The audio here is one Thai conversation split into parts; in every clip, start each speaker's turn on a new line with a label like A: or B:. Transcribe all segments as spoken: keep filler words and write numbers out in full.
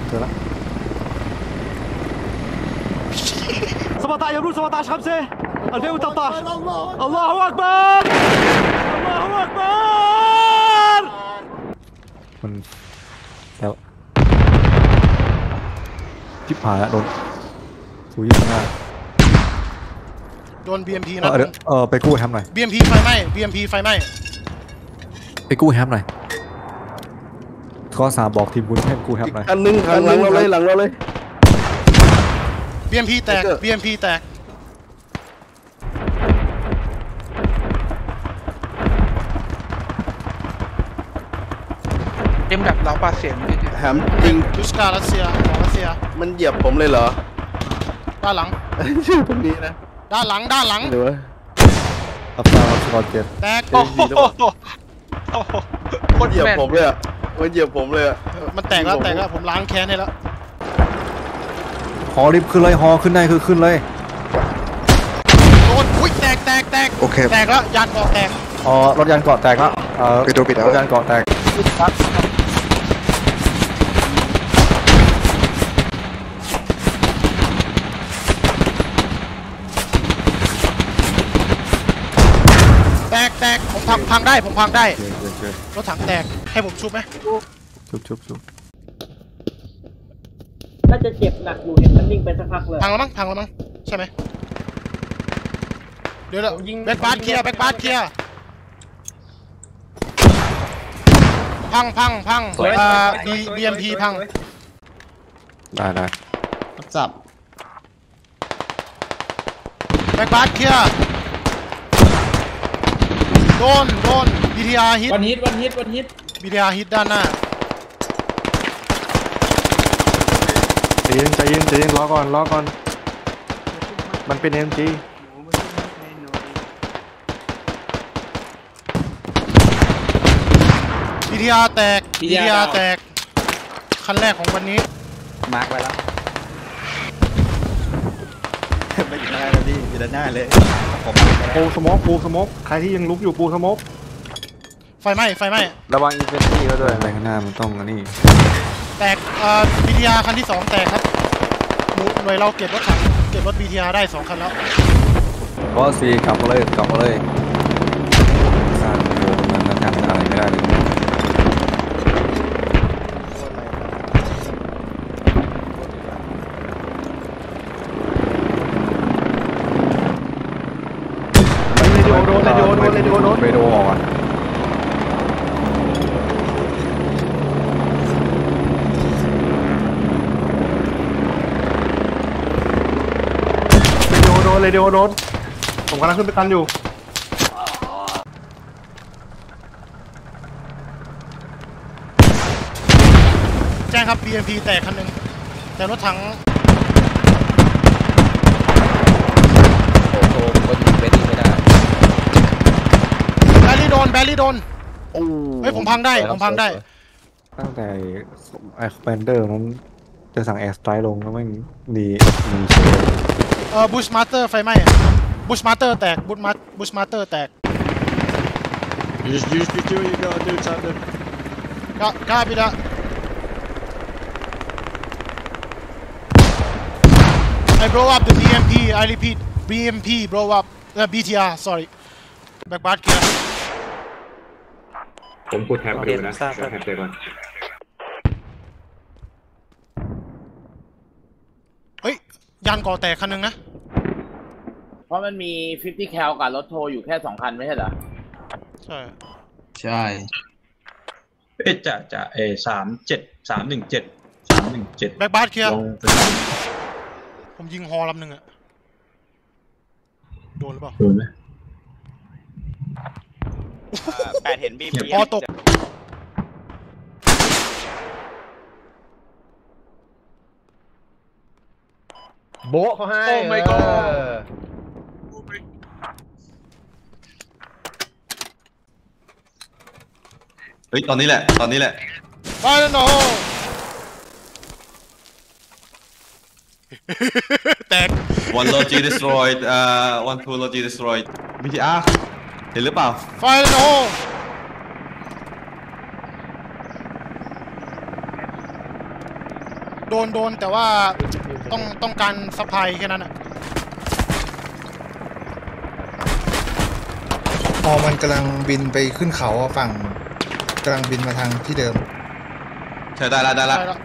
A: เจอแล้วسبعة عشر يمرون سبعة عشر خمسة ألفين وثلاثة عشر الله أكبر الله أكبر มันแล้วทิพหายแล้วโดนสูยี่สิบห้า
B: โดน บี เอ็ม พี นะ
A: เออไปกู้แฮมหน่อย
B: บี เอ็ม พี ไฟไหม้ บี เอ็ม พี ไฟไหม้
A: ไปกู้แฮมหน่อยข้อสามบอกทีมคุณให้กู้แฮมหน่อย
C: อันนึงหลังเราเลยหลังเราเลย
B: บี เอ็ม พี แตก บี เอ็ม พี แตก
D: เอ็มดับเราปาเสียง
C: แฮมจริง
B: ทุสการัสเซียของรัสเซีย
C: มันเหยียบผมเลยเหรอ
B: ด้านหลัง
C: ชื่อตรงนี้นะ
B: ด้านหลังด้านหลัง
C: หรือว่า
A: อัพซาวสกอตเจ็ด
B: แตก
D: โอ้โห
C: มันเหยียบผมเลยอ่ะมันเหยียบผมเลยอ่ะ
B: มันแตกแล้วแตกแล้วผมล้างแค้นให้แล้ว
A: ฮอรีบขึ้นเลยฮอขึ้นได้คือขึ้นเลย
B: โดนอุ้ยแตกแตกแตก
A: โอเค
B: แตกแล้วยานเกาะแตก
A: อ๋อรถยานเกาะแตกแล้วเออไปดูปิดแล้วรถยานเกาะแตก
B: แตกแตกผมพังพังได้ผมพังได้รถถังแตกให้ผมชุบไหม
A: ชุบชุบชุบ
E: น่าจะเจ็บหนักอยู่เห็นมันนิ่งไปสักพักเลย
B: พังแล้วมั้งพังแล้วมั้งใช่ไหมเดี๋ยวยิงแบ็คบาร์เคลียร์แบ็คบาร์เคลียร์พังพังพังอ่าบีบีเอ็มพีพัง
A: ได้ได้
C: จับ
B: แบ็คบาร์เคลียร์โดนโดนบีทีอาร์ฮิต
E: วันฮิตวันฮิตวันฮิต
B: บีทีอาร์ฮิตด้านหน้า
A: ใจเย็นใจเย็นใจเย็นรอก่อนรอก่อนมันเป็น เอ็ม จี
B: บี ที อาร์ แตก บี ที อาร์ แตกคันแรกของวันนี้
C: มาร์กไปแล้วไม่อยู่ได้แล้วพี่อยู่ด้านหน้าเลย
A: ปูสโมกปูสโมกใครที่ยังลุกอยู่ปูสโมก
B: ไฟไหม้ไฟไหม้
A: ระวังอินเฟนทรีก็ด้วยอะไรข้างหน้ามันต้องอันนี้
B: แตกเอ่อ บี ที อาร์ คันที่สองแตกครับหน่วยเราเก็บรถถังเก็บรถ บี ที อาร์ ได้สองคันแล้ว
A: ก็ซีกลับมาเลยกลับมาเลยสร้างโอ้มันทำอะไรไม่ได้เลย
C: โดนโดนโดนโดนโดนโดน
A: ไปโดนออกอ่ะ
C: เรดิโอโดนผมกำลังขึ้นไปกันอยู่
B: แจ้งครับ บี เอ็ม พี แตกคันหนึ่งแต่รถถัง
C: โอ้โหก็ยิงไปดีไม่ได้
B: แบลลี่โดนแบลลี่โดนเฮ้ยผมพังได้ผมพังได้
A: ตั้งแต่ไอคอมแพนเดอร์นั้นจะสั่งแอร์สไตร์ลงแล้วไม่ดีมีเชล
B: เอ่อบูชมาสเตอร์ไฟไหม้บูชมาสเตอร์แตกบูชมาบูชมาสเตอร์แตก
C: use use use you gotta do something
B: กล้ากล้าพี่ละ I blow up the บี เอ็ม พี I repeat บี เอ็ม พี blow up เอ่อ บี ที อาร์ sorry แบ็คบาร์เคลียร์
F: ผมกดแท็บไปดูนะแท็บไปก่อน
B: เฮ้ยยานก่อแตกคันหนึ่งนะ
E: เพราะมันมีห้าสิบแคลกับรถโทรอยู่แค่สองคันไม่ใช่เหรอ
B: ใช่
C: ใช่
F: เอ๊ะจะจะเอสามเจ็ดสามหนึ่งเจ็ดสามหนึ่งเจ็ด
B: แบ็คบาร์เคลียร์ผมยิงฮอลำหนึ่งอะโดนหรือเปล่า
F: โดนไหม
E: แปดเห็นบีบี
B: ฮอตก
C: โบะเขาให้
B: โอ้ไม่ก็
F: เฮ้ยตอนนี้แหละตอนนี้แหละ
B: ไปแล้วโนแตก
F: one logi destroyed อ่า one two logi destroyed บี ที อาร์ เห็นหรือเปล่า
B: ไฟแล้วโนโดนโดนแต่ว่าต้องต้องการซัพพลายแค่นั้นอ่ะ
D: พอมันกำลังบินไปขึ้นเขาอะฝั่งกำลังบินมาทางที่เดิม
C: ใช่ได้ละได้ละ
B: ตายแล้ว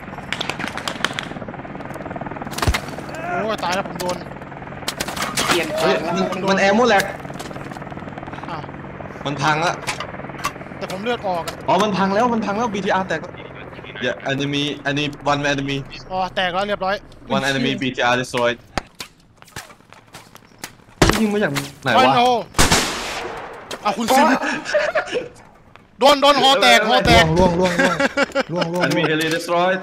B: โอ้ยตายแล้วผมโดน
E: เปลี่ยน
C: เฮ้ยมันมันแอร์โมแลก
B: อ่ะ
C: มันพังละ
B: แต่ผมเลือดออกอะ
C: อ๋อมันพังแล้วมันพังแล้ว บี ที อาร์ แตกแล้วอย่า enemy อันนี้ one enemy
B: อ๋อแตกแล้วเรียบร้อย
C: one enemy บี ที อาร์ destroyed ยิงมาจากไหน
B: ไฟ
C: วะ
B: โนอ่ะคุณซิมโดนโดนหอแตกหอแต
D: ล่ว
B: ก
D: งล่วงล่วงล่วงล่วงล่วง
C: enemy heli destroyed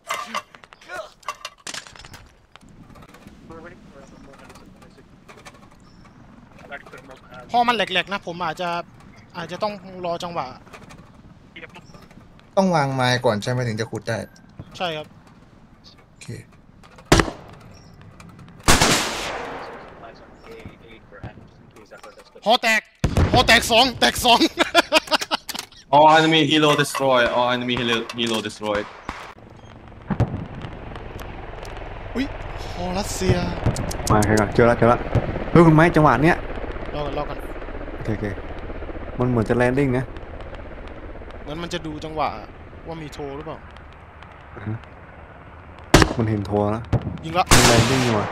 B: พอมันแหลกๆนะผมอาจจะอาจจะต้องรอจังหวะ
D: ต้องวางไม้ก่อนใช่ไหมถึงจะขุดได้
B: ใช่ครับ
D: โอเค
B: หอแตกหอแตกสองแตกสอง
C: all enemy helo destroyed all enemy helo helo destroyed
B: อุ้ยหอรัสเซีย
A: มาใครก่อนเจอแล้วเจอแล้วเฮ้ยคุณไม้จังหวะเนี้ย
B: รอกันรอกัน
A: โอเคโอเคมันเหมือนจะแลนดิ้งนะ
B: เหมือนมันจะดูจังหวะว่ามีโทรหรือเปล่า
A: มันเห็นโทรแล้ว
B: ยิงละ
A: มันแลนดิ้งอยู่อ่ะ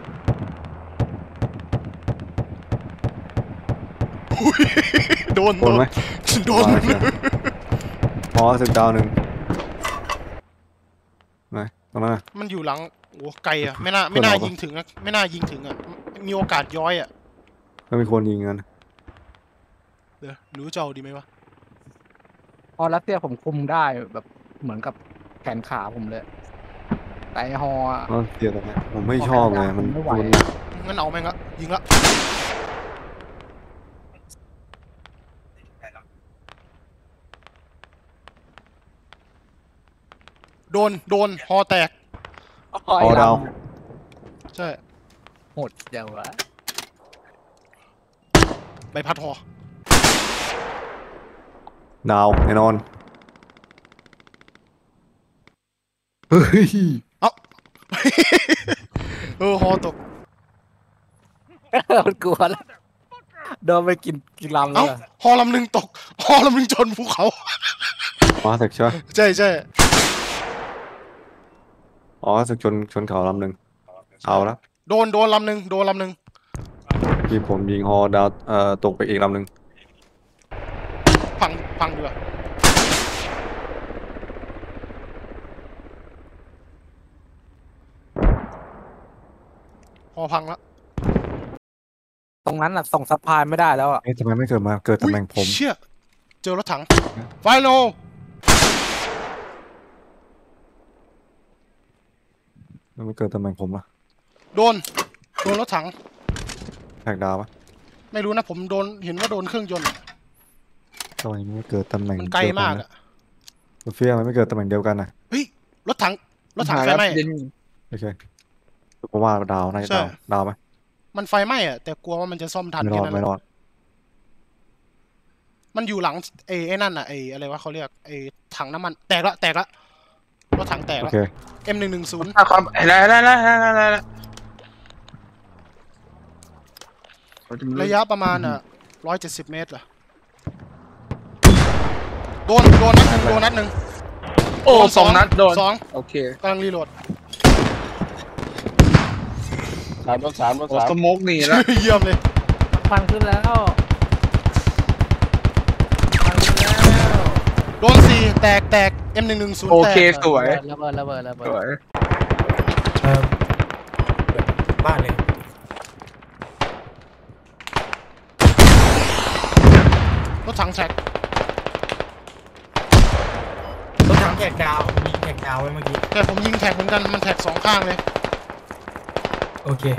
B: โดน
A: โดนไหม
B: โดน
A: มาเชียวพอสึกดาวหนึ่งไหนตรงนั้นน่ะ
B: มันอยู่หลังโอ้ไกลอ่ะไม่น่าไม่น่ายิงถึงอ่ะไม่น่ายิงถึงอ่ะมีโอกาสย้อยอ่ะ
A: ก็มีคนยิงกัน
B: เดี๋ยวหรือจะเอาดีไหมวะ
G: พอรัสเซียผมคุมได้แบบเหมือนกับแขนขาผมเลยแต่ฮออะ
A: ก็เสียตรงนี้ผมไม่ชอบเลยมัน
G: ไม่ไหว
A: มันหนัก
B: งั้นเอาแม่งละยิงละโดนโดนหอแตก
A: พอดาว
B: ใช่
G: โหดเดียวอะ
B: ใบพัดหอ
A: ดาวแน่นอนเฮ้ย
B: เอ้า เออหอตก
G: มันกลัวแล้วโดนไปกินกินลำแล้
B: เอ้าว หอลำหนึ่งตกหอลำหนึ่งชนภูเขา
A: อ๋อสึกใช่ปะ
B: ใช่ใช่
A: อ๋อสึกชนชนเขาลำหนึ่งเอาละ
B: โดนโดนลำหนึ่งโดนลำหนึ่ง
A: ทีมผมยิงฮอดาวเอ่อตกไปอีกลำหนึ่ง
B: พังพังดีกว่าหอพังละ
G: ตรงนั้นอ่ะส่งซัพพลายไม่ได้แล้วอ่ะ
A: เอ๊ะทำไมไม่เกิดมาเกิดตำแหน่งผม
B: อุ๊ยเชี่ยเจอรถถังไฟโน
A: มันไม่เกิดตำแหน่งผมอะ
B: โดนโดนรถถัง
A: แท็กดาวปะ
B: ไม่รู้นะผมโดนเห็นว่าโดนเครื่องยนต์
A: ตอนนี้ไม่เกิดตำแหน่ง
B: มันไกลมาก
A: เดียว
B: อะ
A: นะเฟียมันไม่เกิดตำแหน่งเดียวกันนะ
B: เฮ้ยรถถังรถถังไฟไหม้
A: โอเคผมว่าดาวน่าจะ
B: ใช่
A: ดาวดาวไหม
B: มันไฟไหม้อะแต่กลัวว่ามันจะซ่อมทัน
A: ไม่ร
B: แค่
A: อด
B: นั้น
A: ไม่รอด
B: มันอยู่หลังไอ้ไอ้นั่นอะไอ้อะไรวะเขาเรียกไอ้ถังน้ำมันแตกละแตกละรถถังแตก
A: โอ
B: ละ
A: เค
B: เอ็มหนึ่งหนึ่งศูนย์
F: ครับแล้วแล้วแล้วแล้วแล้ว
B: ระยะประมาณอะร้อยเจ็ดสิบเมตรเหรอโดนโดนนัดหนึ่งโดนนัดหนึ่ง
F: โอ้สองนัดโดน
B: สอง
F: โอเค
B: กำลังรีโหลด
F: สามรถสามรถสามสโมกหนีแล้ว
B: เยี่ยมเลย
G: พังขึ้นแล้วพังขึ้นแล้ว
B: โดนสี่แตกแตก เอ็มหนึ่งหนึ่งศูนย์
F: โอ
B: แต
F: เค
B: ก
F: สวย
G: ระเบิดระเบิดระเบิด
F: สวย
D: บ้านเลย
B: รถถังแท็ก
D: รถถังแท็กดาวมีแท็กดาวไว้เมื่อกี้
B: แต่ผมยิงแท็กเหมือนกันมันแท็กสองข้างเลย
D: โอเค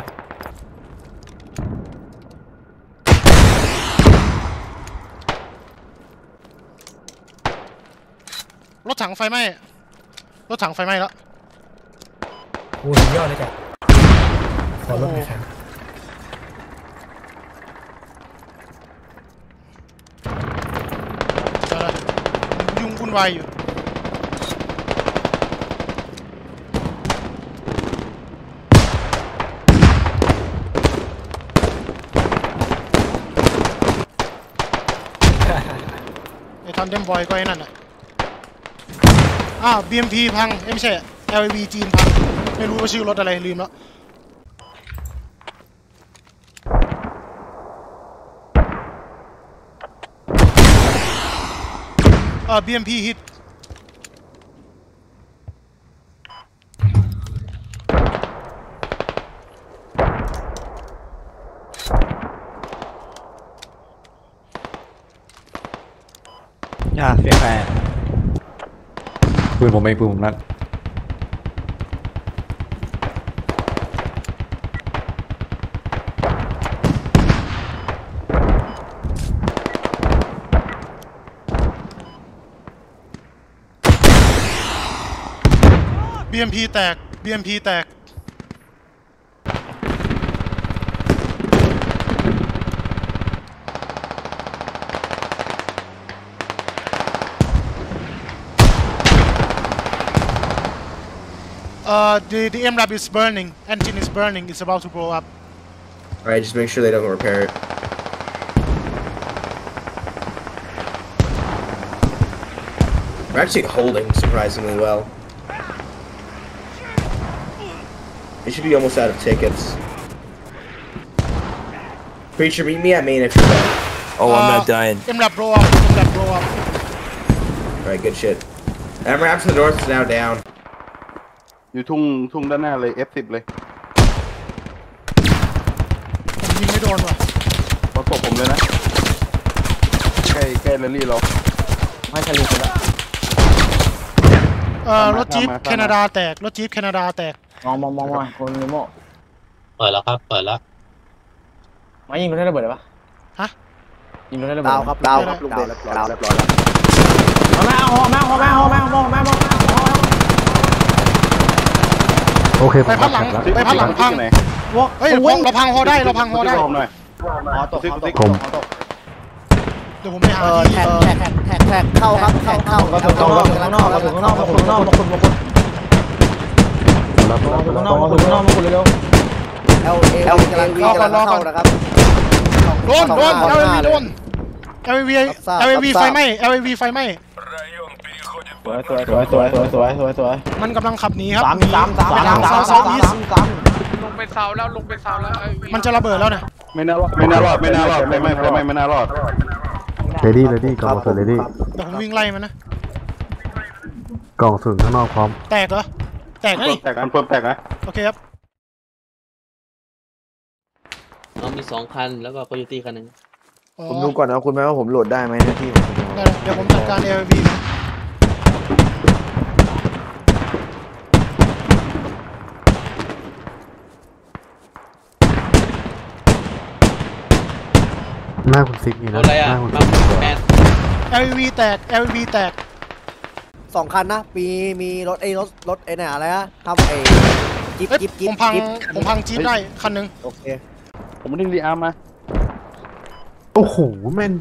B: รถถังไฟไหม้รถถังไฟไหม้แล้ว
D: โอ้สุดยอดเลยจ้ะขอรถหน่อยครับ
B: เดี๋ยวนะยุ่งวุ่นวายอยู่อนเดมบอยก็ไอ้นั่นอ่ะอ้าว บี เอ็ม พี พังเอ้ยไม่ใช่ แอล วี จีนพังไม่รู้ว่าชื่อรถอะไรลืมแล้วอ่า บี เอ็ม พี ฮิต
A: อย่าเสียแพ้ปืนผมเองปืนผมนั่น
B: บี เอ็ม พี แตก บี เอ็ม พี แตกเอ่อ the the M lab is burning engine is burning it's about to blow up
H: Alright, just make sure they don't repair it. We're actually holding surprisingly well. They should be almost out of tickets. Preacher, meet me at main if you're done.
I: Oh, I'm
B: Uh,
I: not dying.
B: M lab blow up M lab blow up
H: Alright, good shit. M RAP to the north is now down.
J: อยู่ทุ่งทุ่งด้านหน้าเลย เอฟ สิบ เลย
B: ผมยิงไม่โดนว่ะ
J: เขาตบผมเลยนะ ใกล้ใกล้แรลลี่เรา
G: ไม่ทะลุไปแล้ว
B: เอ่อรถจี๊ป
J: ตามมาตามมา
B: แคนาดาแตกรถจี๊ปแคนาดาแตก
G: มองมองมองมองคนนิโม
F: เปิดแล้วครับ เปิดแล้ว
G: มายิงรถได้ระเบิดเลยปะ
B: ฮะ
G: ยิงรถได้ระเบิด
H: ดาวครับดาวครับลุงเดชดาวเรียบร้อยแล้ว
G: เอาแม่เอาแม่เอาแม่เอาแม่เอาแม่เอาแม่เอาแม่
A: โอเค
B: ไปพัดหลังไปพัดหลังพัง
J: ที่ไหน
B: เฮ้ยเราเราพังฮอได้เราพังฮอได้
J: ที่ผมหน่อย
G: อ๋อตกตก
A: ผม
B: เดี๋ยวผมไปหาที่
H: แท็กแท็กแท็กแท็กแท็กเข้าครับแท็กเข้าก
G: ระสุนข้างนอกกระสุนข้างนอกกระสุนข้างนอกกระสุนข้างนอกมาคุณมาคุณกระสุนข้างนอกมาคุณข้างนอกมาคุณเร็ว
H: เอลเอลกำลังวิ่งกำลังเข้านะครับ
B: โดนโดน แอล วี โดน แอล วี แอล วี ไฟไหม้ แอล วี ไฟไหม้
G: สวยสวยสวยสวยสวยสวยสวยสวย
B: มันกำลังขับหนีครับ
G: สาม
B: หนี
G: สามสาม
B: ไป
G: สา
B: ทาม ง
G: สา
B: เซาม เซา
G: สาม
B: อีส
G: สามสาม
K: ลงไปเสาแล้วลงไปเสาแล้วเอ้ย
B: มันจะระเบิดแล้วเนี่ย
J: ไม่น่ารอด ไม่น่ารอด ไม่น่ารอดไม่ไม่ไม่ไม่ไม่น่ารอด
A: เรดี้เรดี้กล่องสุนเรดี้
B: เดี๋ยวผมวิ่งไล่มันนะ
A: กล่องสุนข้างนอกพร้อม
B: แตกเหรอ แตกไหม
J: แตกอันเพิ่มแตกนะ
B: โอเคครับ
K: เรามีสองคันแล้วก็โคโยตี้คันหนึ่ง
B: อ๋อ
H: ผมดูก่อนนะคุณไหมว่าผมโหลดได้ไหมนะที่
B: ได้เดี๋ยวผมจัดการ แอล วี
A: หน้าคุณซิกนี่
K: ร
A: นะ
K: ถอะไรอ่ะ
A: หน้าคุณ
K: มา
A: ซิก
K: แมน
B: แอล วี แตก แอล วี แตก
H: สองคันนะมีมีรถไอ้รถรถไอ้เนี่ยอะไรนะทำไอ้จิ๊บ
B: เอ้ย
H: จิ๊บจิ๊บ
B: ผมพัง
H: จิ๊บ
B: ผมพังจี๊ปได้คันหนึ่ง
H: โอเค
J: ผมดึงรีอาร์มา
A: โอ้โหแม่น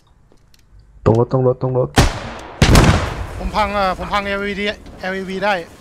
A: ตรงรถตรงรถตรงรถ
B: ผมพังเอ่อผมพัง แอล วี ดี แอล วี ได้